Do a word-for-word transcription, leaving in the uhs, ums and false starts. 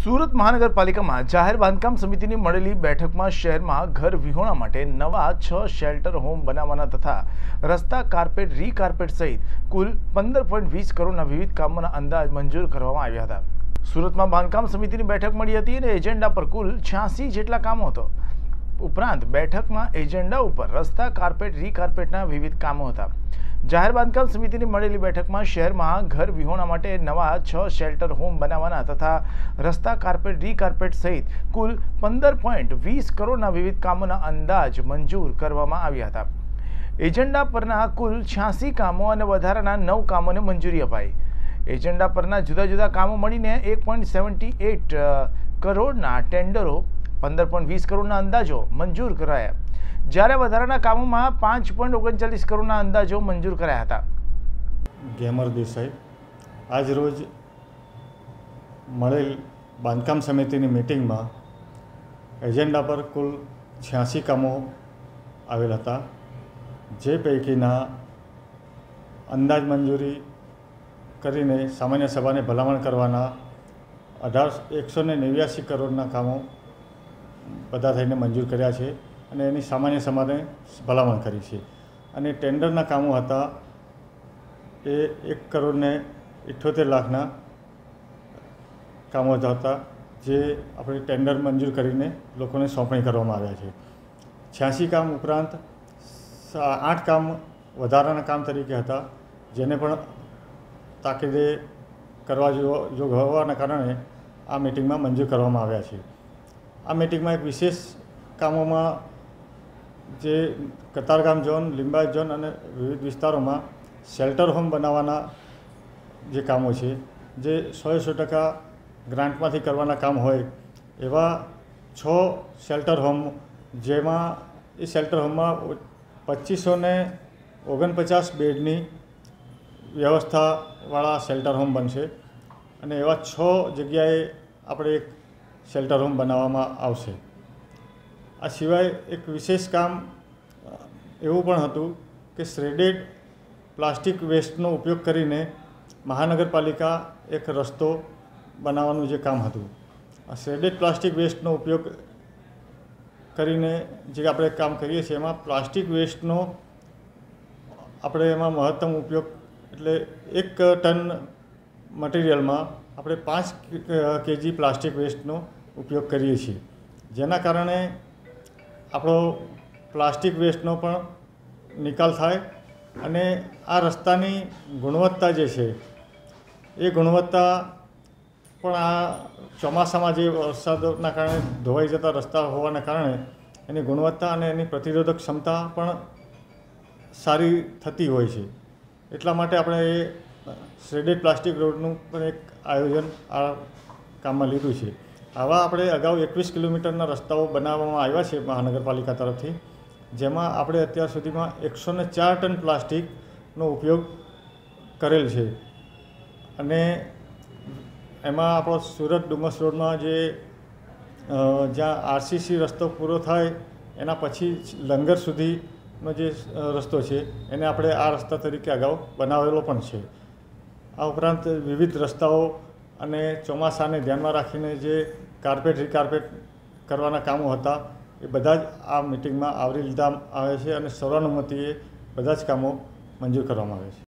સુરત મહાનગરપાલિકામાં જાહેર બાંધકામ સમિતિની મળેલી બેઠકમાં શહેરમાં ઘર વિહોણા માટે નવા છ શેલ્ટર હોમ બનાવવાના તથા રસ્તા કાર્પેટ રીકાર્પેટ સહિત કુલ પંદર પોઈન્ટ વીસ કરોડના વિવિધ કામોના અંદાજ મંજૂર કરવામાં આવ્યા હતા। સુરતમાં બાંધકામ સમિતિની બેઠક મળી હતી અને એજન્ડા પર કુલ છ્યાસી જેટલા કામો હતો। ઉપરાંત બેઠકમાં એજન્ડા ઉપર રસ્તા કાર્પેટ રીકાર્પેટના વિવિધ કામો હતા। જાહેર બાંધકામ સમિતિની મળેલી બેઠકમાં શહેરમાં ઘર વિહોણા માટે નવા છ શેલ્ટર હોમ બનાવવાના તથા રસ્તા કાર્પેટ રીકાર્પેટ સહિત કુલ પંદર પોઈન્ટ વીસ કરોડના વિવિધ કામોના અંદાજ મંજૂર કરવામાં આવ્યા હતા। એજન્ડા પરના કુલ છ્યાસી કામો અને વધારાના નવ કામોને મંજૂરી અપાઈ। એજન્ડા પરના જુદા જુદા કામો મળીને એક પોઈન્ટ સેવન્ટી એટ કરોડના ટેન્ડરો પંદર પોઈન્ટ વીસ કરોડના અંદાજો મંજૂર કરાયા, જ્યારે વધારાના કામોમાં પાંચ પોઈન્ટ ઓગણચાલીસ કરોડના અંદાજો મંજૂર કરાયા હતા। ગેમર દેસાઈ આજ રોજ મળેલ બાંધકામ સમિતિની મિટિંગમાં એજન્ડા પર કુલ છ્યાસી કામો આવેલ હતા, જે પૈકીના અંદાજ મંજૂરી કરીને સામાન્ય સભાને ભલામણ કરવાના અઢાર એકસો ને નેવ્યાસી કરોડના કામો બધા થઈને મંજૂર કર્યા છે અને એની સામાન્ય સભાને ભલામણ કરી છે। અને ટેન્ડરના કામો હતા એ એક કરોડ ને ઇઠ્ઠોતેર લાખના કામો હતા, જે આપણે ટેન્ડર મંજૂર કરીને લોકોને સોંપણી કરવામાં આવ્યા છે। છ્યાસી કામ ઉપરાંત આઠ કામ વધારાના કામ તરીકે હતા, જેને પણ તાકીદે કરવા જો હોવાના કારણે આ મિટિંગમાં મંજૂર કરવામાં આવ્યા છે। આ મિટિંગમાં એક વિશેષ કામોમાં જે કતારગામ ઝોન, લિંબાયત ઝોન અને વિવિધ વિસ્તારોમાં શેલ્ટર હોમ બનાવવાના જે કામો છે, જે સો સો ટકા ગ્રાન્ટમાંથી કરવાના કામ હોય એવા છ શેલ્ટર હોમ, જેમાં એ શેલ્ટર હોમમાં પચીસો ને ઓગણપચાસ બેડની વ્યવસ્થાવાળા શેલ્ટર હોમ બનશે અને એવા છ જગ્યાએ આપણે એક શેલ્ટર હોમ બનાવવામાં આવશે। આ સિવાય એક વિશેષ કામ એવું પણ હતું કે શ્રેડેડ પ્લાસ્ટિક વેસ્ટનો ઉપયોગ કરીને મહાનગરપાલિકા એક રસ્તો બનાવવાનું જે કામ હતું, આ શ્રેડેડ પ્લાસ્ટિક વેસ્ટનો ઉપયોગ કરીને જે આપણે કામ કરીએ છીએ એમાં પ્લાસ્ટિક વેસ્ટનો આપણે એમાં મહત્તમ ઉપયોગ એટલે એક ટન મટીરિયલમાં આપણે પાંચ કેજી પ્લાસ્ટિક વેસ્ટનો ઉપયોગ કરીએ છીએ, જેના કારણે આપણો પ્લાસ્ટિક વેસ્ટનો પણ નિકાલ થાય અને આ રસ્તાની ગુણવત્તા જે છે એ ગુણવત્તા પણ આ ચોમાસામાં જે વરસાદના કારણે ધોવાઈ જતા રસ્તા હોવાના કારણે એની ગુણવત્તા અને એની પ્રતિરોધક ક્ષમતા પણ સારી થતી હોય છે। એટલા માટે આપણે એ શ્રેડેડ પ્લાસ્ટિક રોડનું પણ એક આયોજન આ કામમાં લીધું છે। આવા આપણે અગાઉ એકવીસ કિલોમીટરના રસ્તાઓ બનાવવામાં આવ્યા છે મહાનગરપાલિકા તરફથી, જેમાં આપણે અત્યાર સુધીમાં એકસો ને ચાર ટન પ્લાસ્ટિકનો ઉપયોગ કરેલ છે અને એમાં આપણો સુરત ડુમસ રોડમાં જે જ્યાં આરસીસી રસ્તો પૂરો થાય એના પછી લંગર સુધીનો જે રસ્તો છે એને આપણે આ રસ્તા તરીકે અગાઉ બનાવેલો પણ છે। આ ઉપરાંત વિવિધ રસ્તાઓ અને ચોમાસાને ધ્યાનમાં રાખીને જે કાર્પેટ રીકાર્પેટ કરવાના કામો હતા એ બધા જ આ મિટિંગમાં આવરી લીધા આવે છે અને સર્વાનુમતિએ બધા જ કામો મંજૂર કરવામાં આવે છે।